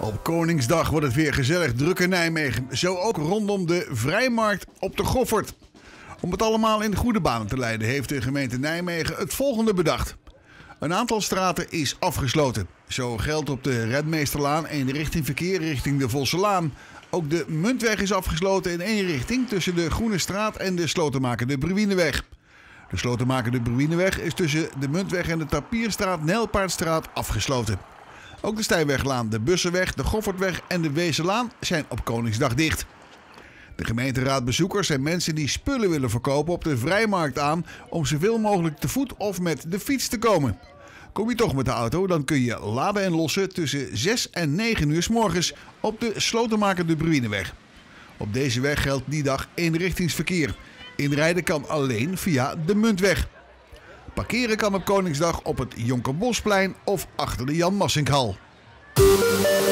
Op Koningsdag wordt het weer gezellig druk in Nijmegen. Zo ook rondom de Vrijmarkt op de Goffert. Om het allemaal in de goede banen te leiden heeft de gemeente Nijmegen het volgende bedacht. Een aantal straten is afgesloten. Zo geldt op de Redmeesterlaan eenrichting verkeer richting de Vosselaan. Ook de Muntweg is afgesloten in één richting tussen de Groene Straat en de Slotenmaker de Bruineweg. De Slotenmaker de Bruineweg is tussen de Muntweg en de Tapierstraat Nijlpaardstraat afgesloten. Ook de Stijnweglaan, de Bussenweg, de Goffertweg en de Wezenlaan zijn op Koningsdag dicht. De gemeente raadt bezoekers en mensen die spullen willen verkopen op de Vrijmarkt aan om zoveel mogelijk te voet of met de fiets te komen. Kom je toch met de auto, dan kun je laden en lossen tussen 6 en 9 uur 's morgens op de Slotenmaker de Bruineweg. Op deze weg geldt die dag eenrichtingsverkeer. Inrijden kan alleen via de Muntweg. Parkeren kan op Koningsdag op het Jonkerbosplein of achter de Jan Massinkhal.